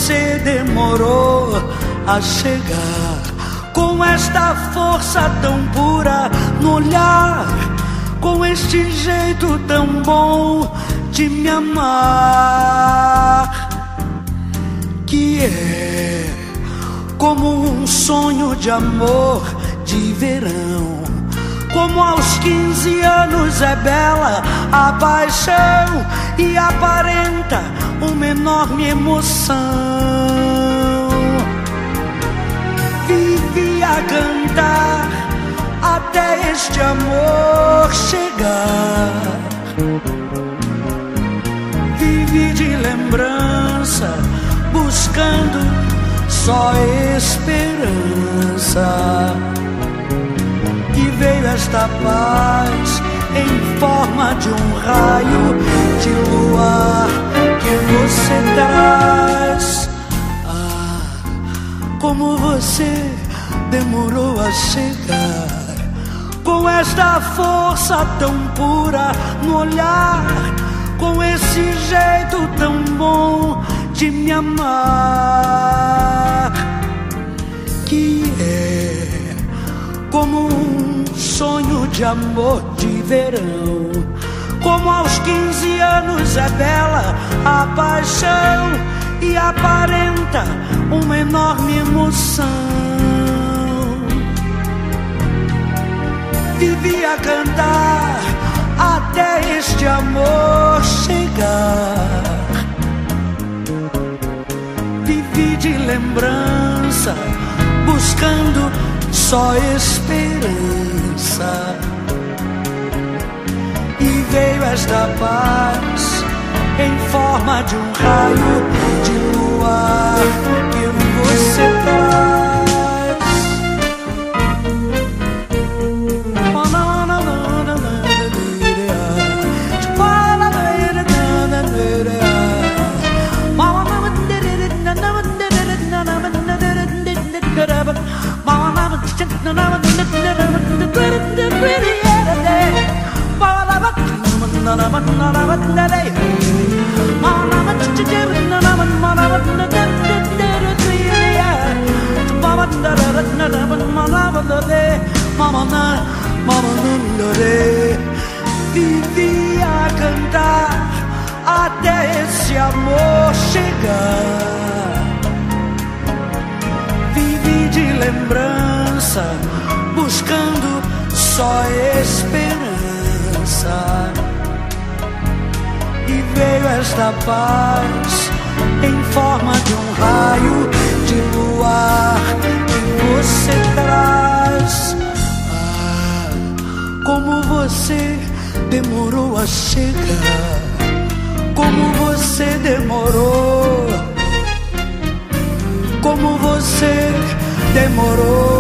você demorou a chegar, com esta força tão pura no olhar, com este jeito tão bom de me amar, que é como um sonho de amor de verão. Como aos 15 anos é bela a paixão e aparenta uma enorme emoção. Vivi a cantar até este amor chegar. Vivi de lembrança, buscando só esperança. E veio esta paz em forma de um raio de luar que você traz. Ah, como você demorou a chegar, com esta força tão pura no olhar, com esse jeito tão bom de me amar, que é como um sonho de amor de verão. Como aos 15 anos é bela a paixão e aparenta uma enorme emoção. Vivi a cantar até este amor chegar. Vivi de lembrança, buscando só esperança. E veio esta paz em forma de um raio de luar que você traz. Vivi a cantar até esse amor chegar. Vivi de lembrança, buscando só esperança. E veio esta paz em forma de um raio de luar que você traz. Ah, como você demorou a chegar, como você demorou, como você demorou